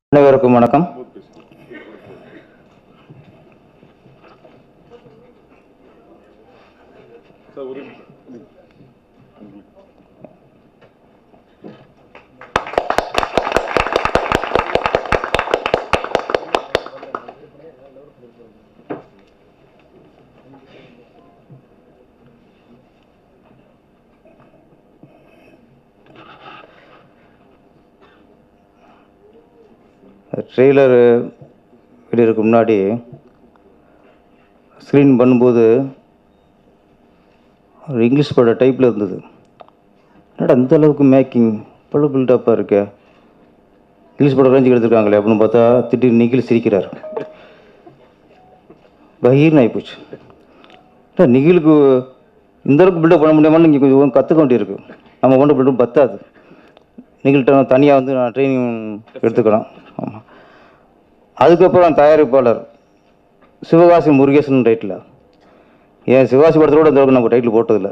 அனைவருக்கும் வணக்கம். ட்ரெய்லர் வெளியிருக்கு முன்னாடி ஸ்க்ரீன் பண்ணும்போது ஒரு இங்கிலீஷ் பட டைப்பில் இருந்தது. என்னடா இந்த அளவுக்கு மேக்கிங் பல பில்டப்பாக இருக்கு, இங்கிலீஷ் படம் ரேஞ்சுக்கு எடுத்துருக்காங்களே அப்படின்னு பார்த்தா திடீர்னு நிகில் சிரிக்கிறார். பகீர்னு ஆகிப்போச்சு. நிகிலுக்கு இந்த அளவுக்கு பில்டப் பண்ண முடியாமல் நீங்கள் கொஞ்சம் கற்றுக்க வேண்டியிருக்கு. நம்ம கொண்டு பில்டப் பத்தாது. நிகில்கிட்ட தனியாக வந்து நான் ட்ரைனிங் எடுத்துக்கலாம். ஆமாம். அதுக்கப்புறம் தயாரிப்பாளர் சிவகாசி முருகேசன் டைட்டில். ஏன் சிவகாசி படத்தோட இந்த அளவுக்கு நம்ம டைட்டில் போட்டதில்லை.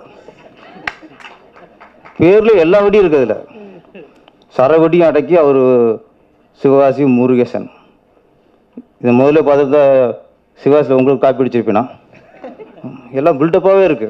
பேரில் எல்லா வெடியும் இருக்குது. அதில் சரவெடியும் அடக்கி அவர் சிவகாசி முருகேசன். இதை முதல்ல பார்த்துட்டு சிவகாசியில் உங்களுக்கு காப்பி அடிச்சிருப்பேனா. எல்லாம் பில்டப்பாகவே இருக்கு.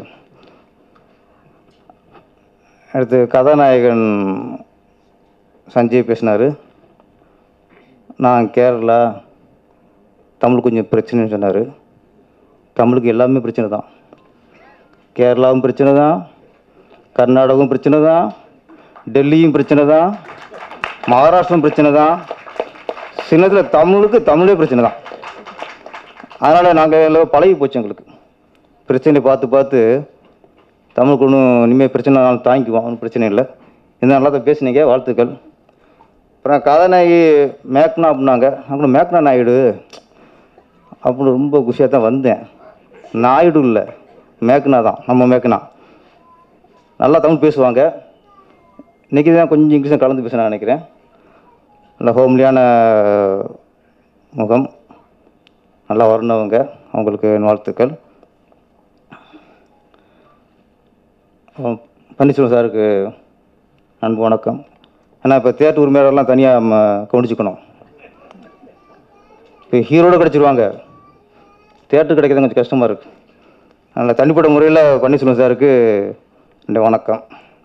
அடுத்து கதாநாயகன் சஞ்சய் பேசினார். நான் கேரளா, தமிழ் கொஞ்சம் பிரச்சனைன்னு சொன்னார். தமிழுக்கு எல்லாமே பிரச்சனை தான். கேரளாவும் பிரச்சனை தான், கர்நாடகாவும் பிரச்சனை தான், டெல்லியும் பிரச்சனை தான், மகாராஷ்டிரம் பிரச்சனை தான். சின்னத்தில் தமிழுக்கு தமிழே பிரச்சனை தான். அதனால் நாங்கள் எல்லாம் பழகி போச்சு. எங்களுக்கு பிரச்சனை பார்த்து பார்த்து தமிழுக்கு ஒன்றும் இனிமேல் பிரச்சனை தாங்கிக்குவோம், ஒன்றும் பிரச்சனை இல்லை. இந்த நல்லா தான் பேசுனீங்க, வாழ்த்துக்கள். அப்புறம் கதாநாயகி மேக்னா அப்படின்னாங்க. அப்புறம் மேக்னா நாயுடு அப்படின்னு ரொம்ப குஷியாக தான் வந்தேன். நாயுடு இல்லை, மேக்னா தான். நம்ம மேக்னா நல்லா தமிழ் பேசுவாங்க. இன்றைக்கி தான் கொஞ்சம் இங்கிலீஷும் கலந்து பேச நான் நினைக்கிறேன். நல்ல ஹோம்லியான முகம், நல்லா வரணுவங்க. அவங்களுக்கு வாழ்த்துக்கள். பன்னீர்செல்வம் சாருக்கு அன்பு வணக்கம். ஏன்னா இப்போ தேட்டர் உரிமையாளர்லாம் தனியாக நம்ம கவனிச்சுக்கணும். இப்போ ஹீரோடு கிடச்சிருவாங்க, தேட்டர் கிடைக்கிறது கொஞ்சம் கஷ்டமாக இருக்குது. அதனால் தனிப்பட்ட முறையில் பன்னீர்செல்வம் சாருக்கு இந்த வணக்கம்.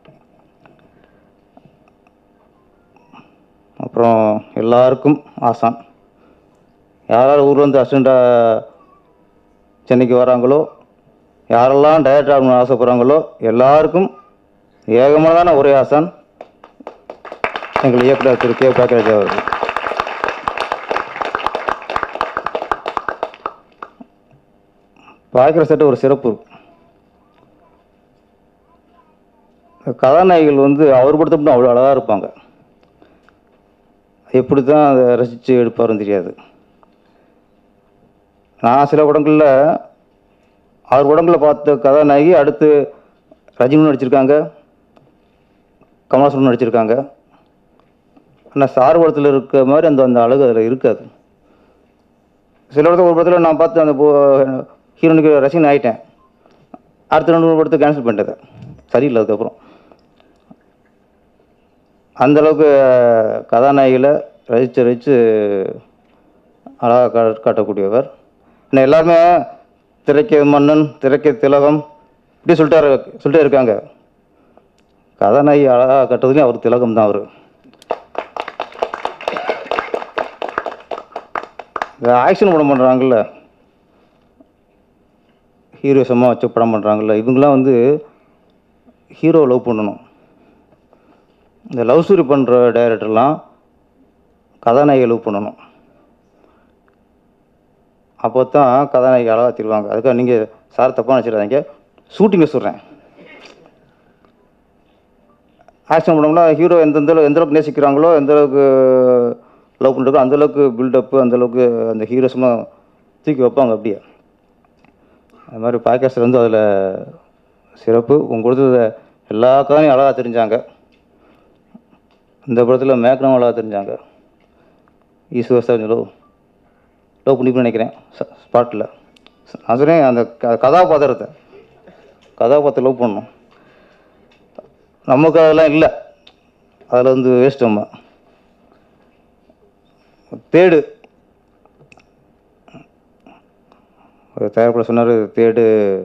அப்புறம் எல்லாருக்கும் ஆசான். யாராவது ஊரில் வந்து அசிஸ்டண்ட்டாக சென்னைக்கு வராங்களோ, யாரெல்லாம் டைரக்டர் ஆகணும்னு ஆசைப்படுறாங்களோ எல்லாருக்கும் ஏகமானதான ஒரே ஆசான் எங்கள் இயக்குனர் திரு கே பாக்கியராஜ் அவர்கள். பாக்கியராஜ் ஒரு சிறப்பு. கதாநாயகிகள் வந்து அவர் படுத்தப்பட்டு அவ்வளோ அழகாக இருப்பாங்க. எப்படி தான் அதை ரசித்து எடுப்பாருன்னு தெரியாது. நான் சில படங்களில் அவர் படங்களில் பார்த்த கதாநாயகி அடுத்து ரஜினி நடிச்சிருக்காங்க, கமல்ஹாசன் நடிச்சிருக்காங்க. ஆனால் சார் படத்தில் இருக்கிற மாதிரி அந்த அந்த அழகு அதில் இருக்காது. சில இடத்துல ஒரு படத்தில் நான் பார்த்து அந்த ஹீரோனுக்கு ரசிகன் ஆகிட்டேன். அடுத்த 2 படத்தை கேன்சல் பண்ணிட்டேன், சரியில்லை. அதுக்கப்புறம் அந்தளவுக்கு கதாநாயகியில் ரசித்து அழகாக காட்டக்கூடியவர். இன்னும் எல்லாருமே திரைக்க மன்னன், திரைக்க திலகம் இப்படி சொல்லிட்டே இருக்காங்க. கதாநாயகி அழகாக கட்டுறதுலேயும் அவர் திலகம் தான். அவர் இந்த ஆக்ஷன் படம் பண்ணுறாங்கல்ல, ஹீரோசமாக வச்சு படம் பண்ணுறாங்கல்ல, இவங்களாம் வந்து ஹீரோ லவ் பண்ணணும். இந்த லவ் ஸ்டோரி பண்ணுற டைரக்டர்லாம் கதாநாயகி லவ் பண்ணணும். அப்போ தான் கதாநாயகி அழகாக தருவாங்க. அதுக்காக நீங்கள் சார் தப்பாக நினச்சிடாதீங்க, ஷூட்டிங்கை சொல்கிறேன். ஆக்ஷன் பண்ணோம்னா ஹீரோ எந்தளவுக்கு நேசிக்கிறாங்களோ, எந்தளவுக்கு லவ் பண்ணுறதோ அந்தளவுக்கு பில்டப்பு, அந்தளவுக்கு அந்த ஹீரோஸமாக தூக்கி வைப்பாங்க. அப்படியே அது மாதிரி பாக்கியராஜ் வந்து அதில் சிறப்பு. உங்களுக்கு எல்லா கதையும் அழகாக தெரிஞ்சாங்க. இந்த படத்தில் மேக்னாவும் அழகாக தெரிஞ்சாங்க. ஈஸ்வர் லவ் பண்ணிப்பேன்னு நினைக்கிறேன் ஸ்பாட்டில். நான் சொன்னேன் அந்த கதாபாத்திரத்தை லவ் பண்ணணும். நமக்கு அதெல்லாம் இல்லை, அதில் வந்து வேஸ்ட். நம்ம தேடு ஒரு தயாரிப்பாளர் சொன்னார், தேடு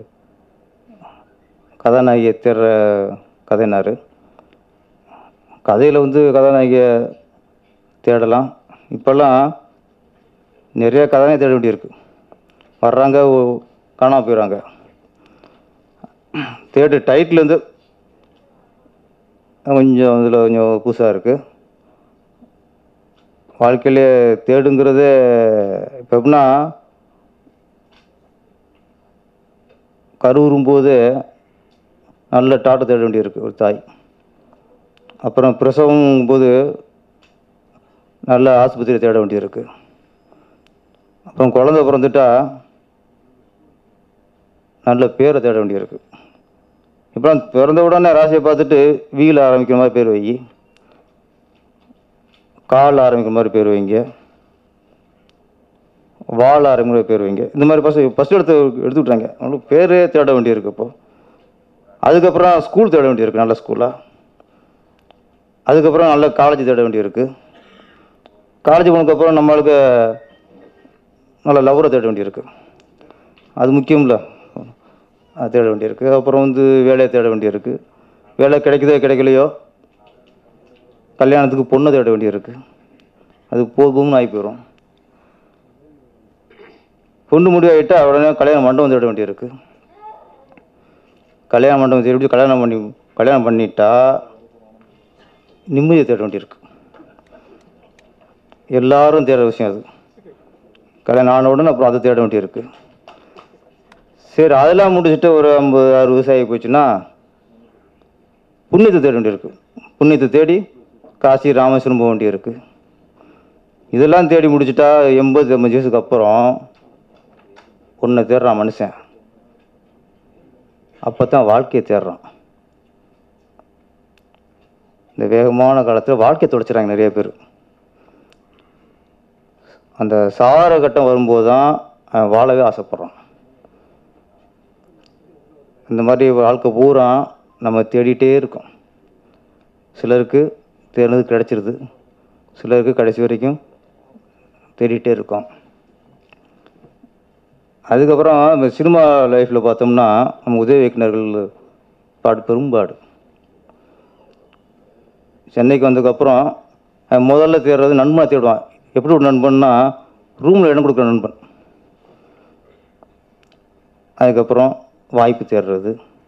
கதாநாயகியை தேடுற கதைனார். கதையில் வந்து கதாநாயகியை தேடலாம். இப்போல்லாம் நிறைய கதாநாயகி தேட வேண்டியிருக்கு. வர்றாங்க, காணாமல் போயிடுறாங்க. தேடு டைட்டில் வந்து கொஞ்சம் இதில் கொஞ்சம் புதுசாக இருக்குது. வாழ்க்கையிலே தேடுங்கிறது இப்போ எப்படின்னா, கருவுறும்போது நல்ல டாட்டை தேட வேண்டியிருக்கு ஒரு தாய். அப்புறம் பிரசவம் போது நல்ல ஆஸ்பத்திரி தேட வேண்டியிருக்கு. அப்புறம் குழந்தை பிறந்துட்டா நல்ல பேரை தேட வேண்டியிருக்கு. இப்போ பிறந்த உடனே ராசியை பார்த்துட்டு வீல் ஆரம்பிக்கிற மாதிரி பேர் வை, கால் ஆரம்பிக்கிற மாதிரி பேர் வைங்க, வால் ஆரம்பிக்கிற மாதிரி பேர் வைங்க. இந்த மாதிரி ஃபஸ்ட்டு எடுத்துக்கிட்டாங்க. அவங்களுக்கு பேரே தேட வேண்டியிருக்கு. இப்போ அதுக்கப்புறம் ஸ்கூல் தேட வேண்டியிருக்கு, நல்ல ஸ்கூலாக. அதுக்கப்புறம் நல்ல காலேஜ் தேட வேண்டியிருக்கு. காலேஜ் போனதுக்கப்புறம் நம்மளுக்கு நல்ல லவரை தேட வேண்டியிருக்கு. அது முக்கியமில்ல, அது தேட வேண்டியிருக்கு. அப்புறம் வந்து வேலையை தேட வேண்டியிருக்கு. வேலை கிடைக்குதோ கிடைக்கலையோ கல்யாணத்துக்கு பொண்ணை தேட வேண்டியிருக்கு. அது போகும்னு ஆகி போயிடும். பொண்ணு முடிவாகிட்டா உடனே கல்யாண மண்டபம் தேட வேண்டியிருக்கு. கல்யாண மண்டபம் தேடி கல்யாணம் பண்ணிட்டா நிம்மதியை தேட வேண்டியிருக்கு. எல்லாரும் தேடுற விஷயம் அது. கல்யாணம் ஆன உடனே அப்புறம் அதை தேட வேண்டியிருக்கு. சரி, அதெல்லாம் முடிச்சுட்டு ஒரு 50-60 வயசு ஆகி போச்சுன்னா புண்ணியத்தை தேட வேண்டியிருக்கு. புண்ணியத்தை தேடி காசி ராமேஸ்வரம் போக வேண்டியிருக்கு. இதெல்லாம் தேடி முடிச்சுட்டா 80-85 வயசுக்கு அப்புறம் பொண்ணை தேடுறான் மனுஷன். அப்போ தான் வாழ்க்கையை தேடுறான். இந்த வேகமான காலத்தில் வாழ்க்கையை தொலைச்சிட்றாங்க நிறைய பேர். அந்த சார கட்டம் வரும்போது தான் வாழவே ஆசைப்பட்றான். இந்த மாதிரி வாழ்க்கை பூரா நம்ம தேடிகிட்டே இருக்கோம். சிலருக்கு தேர்ந்தது கிடச்சிருது, சிலருக்கு கடைசி வரைக்கும் தேடிகிட்டே இருக்கோம். அதுக்கப்புறம் இந்த சினிமா லைஃப்பில் பார்த்தோம்னா நம்ம உதவி இயக்குனர்கள் பெரும்பாடு. சென்னைக்கு வந்ததுக்கப்புறம் முதல்ல தேடுறது நண்பனை தேடுவான். எப்படி ஒரு நண்பன்னா, ரூமில் இடம் கொடுக்குற நண்பன். அதுக்கப்புறம் வாய்ப்பு தேடுறது,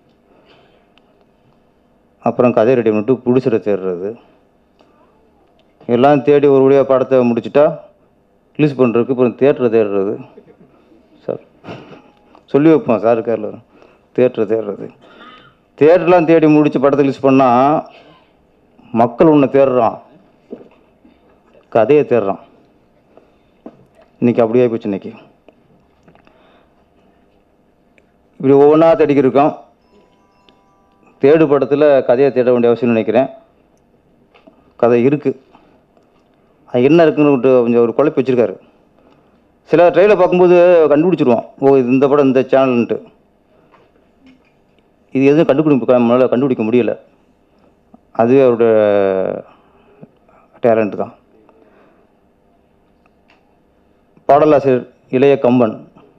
அப்புறம் கதை ரெடி பண்ணிட்டு ப்ரொடியூசரை தேடுறது. எல்லாம் தேடி ஒரு வழியாக படத்தை முடிச்சுட்டா ரிலீஸ் பண்ணுறதுக்கு அப்புறம் தேட்டரை தேடுறது. சார் சொல்லி வைப்போம் சார் கேரள தேட்டரை தேடுறது. தேட்டரெலாம் தேடி முடித்து படத்தை ரிலீஸ் பண்ணால் மக்கள் ஒன்று தேடுறான், கதையை தேடுறான். இன்றைக்கி அப்படியே போச்சு. இன்றைக்கி இப்படி ஒவ்வொன்றா தேடிக்கிருக்கோம். தேடு படத்தில் கதையை தேட வேண்டிய அவசியம் நினைக்கிறேன். கதை இருக்குது, அது என்ன இருக்குன்னு கொஞ்சம் ஒரு குழப்பி வச்சுருக்காரு. சில ட்ரெயிலை பார்க்கும்போது கண்டுபிடிச்சிருவான், ஓ இது இந்த படம் இந்த சேனல்ன்ட்டு. இது எதுவும் நம்மளால் கண்டுபிடிக்க முடியலை. அதுவே அவரோட டேலண்ட் தான். பாடலாசிரியர் இளைய கம்பன்,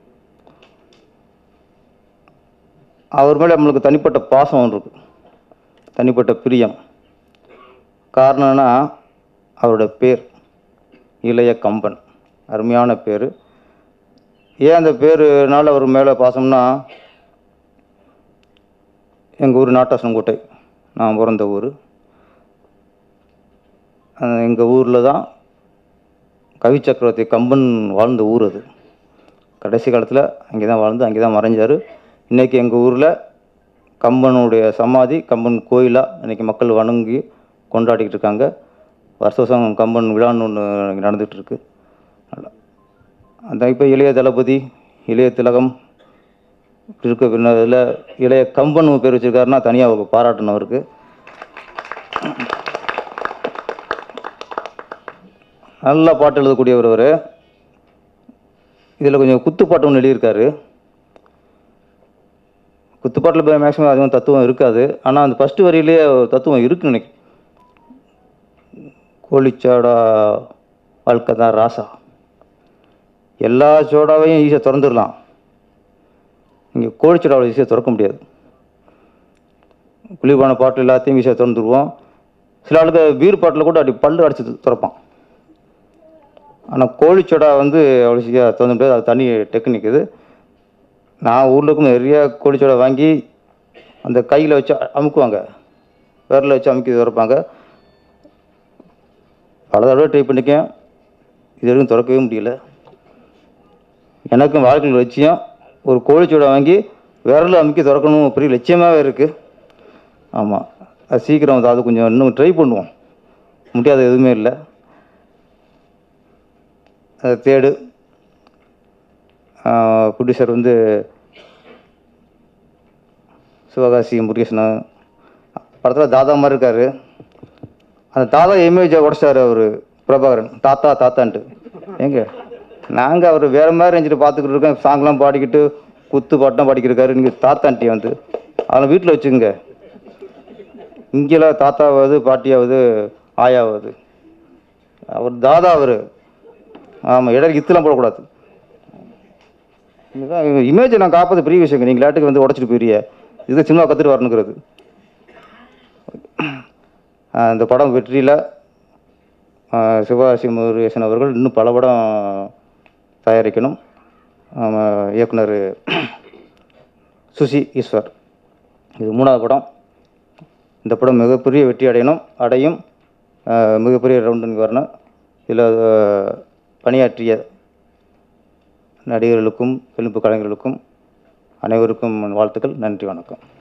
அவர் மேலே நம்மளுக்கு தனிப்பட்ட பாசம் இருக்கு, தனிப்பட்ட பிரியம். காரணம்னா அவரோட பேர் இளைய கம்பன், அருமையான பேர். ஏன் அந்த பேருனால அவர் மேலே பாசம்னா, எங்கள் ஊர் நாட்டாசனங்கோட்டை, நான் பிறந்த ஊர். எங்கள் ஊரில் தான் கவி சக்கரவர்த்தி கம்பன் வாழ்ந்த ஊர். அது கடைசி காலத்தில் அங்கே தான் வாழ்ந்து அங்கே தான் மறைஞ்சார். இன்றைக்கி எங்கள் ஊரில் கம்பனுடைய சமாதி, கம்பன் கோயிலாக இன்றைக்கி மக்கள் வணங்கி கொண்டாடிக்கிட்டு இருக்காங்க. வருஷம் கம்பன் விழான்னு ஒன்று நடந்துகிட்ருக்கு. அந்த இப்போ இளைய தளபதி, இளைய திலகம் இருக்க பின்னதில் இளைய கம்பன் பேர் வச்சுருக்காருன்னா தனியாக அவருக்கு பாராட்டணும். அவருக்கு நல்லா பாட்டு எழுதக்கூடியவர் அவர். இதில் கொஞ்சம் குத்துப்பாட்டு ஒன்று எழுதியிருக்காரு. குத்துப்பாட்டில் மேக்ஸிமம் அதிகம் தத்துவம் இருக்காது, ஆனால் அந்த ஃபஸ்ட்டு வரியிலேயே தத்துவம் இருக்குன்னு நினைக்கிறேன். கோழிச்சாடா வாழ்க்கை தான் ராசா. எல்லா சோடாவையும் ஈஸியாக திறந்துடலாம், இங்கே கோழி சோடாவை ஈஸியாக திறக்க முடியாது. குளிர்பான பாட்டில் எல்லாத்தையும் ஈஸியாக திறந்துடுவோம். சில ஆளுக்கு பீர் பாட்டில் கூட அப்படி பல்லு அடிச்சு திறப்பான். ஆனால் கோழிச்சோடா வந்து அவ்வளோ ஈஸியாக திறந்து முடியாது, அது தனி டெக்னிக். இது நான் ஊரில் இருக்கும் நிறைய கோழிச்சோடா வாங்கி அந்த கையில் வச்சு அமுக்குவாங்க, விரலில் வச்சு அமுக்கி திறப்பாங்க. பல தடவை ட்ரை பண்ணிக்கேன், இது வரைக்கும் திறக்கவே முடியல. எனக்கும் வாழ்க்கையில் லட்சியம் ஒரு கோழிச்சோடா வாங்கி விரலில் அமுக்கி திறக்கணும், பெரிய லட்சியமாகவே இருக்குது. ஆமாம், அது சீக்கிரம் அது கொஞ்சம் இன்னும் ட்ரை பண்ணுவோம், முடியாத எதுவுமே இல்லை. அது தேடு ப்ரொடியூசர் வந்து சிவகாசி முருகேசன். படத்தில் தாதா மாதிரி இருக்கார். அந்த தாதா இமேஜை உடச்சார் அவர் பிரபாகரன், தாத்தா தாத்தான்ட்டு. எங்க நாங்கள் அவர் வேறு மாதிரி இருந்துட்டு பார்த்துக்கிட்டு இருக்கோம், சாங்லாம் பாடிக்கிட்டு குத்து பாட்டம் பாடிக்கிருக்காரு. நீங்கள் தாத்தான்ட்டி வந்து அதெல்லாம் வீட்டில் வச்சுக்கோங்க. இங்கெல்லாம் தாத்தாவது பாட்டியாவது ஆயாவது, அவர் தாதா அவர். ஆமாம், இடையில இத்தெல்லாம் போடக்கூடாது. இமேஜை நான் காப்பது பெரிய விஷயங்க. நீங்கள் லேட்டுக்கு வந்து உடச்சிட்டு போயிரிய, இது சினிமா கற்றுட்டு வரணுங்கிறது. இந்த படம் வெற்றியில் சிவகாசி முருகேசன் அவர்கள் இன்னும் பல படம் தயாரிக்கணும். இயக்குனர் சுசி ஈஸ்வர், இது 3வது படம். இந்த படம் மிகப்பெரிய வெற்றி அடையும், மிகப்பெரிய ரவுண்டுக்கு வரணும். இதில் பணியாற்றிய நடிகர்களுக்கும், பிலிம்பு கலைஞர்களுக்கும் அனைவருக்கும் வாழ்த்துக்கள். நன்றி, வணக்கம்.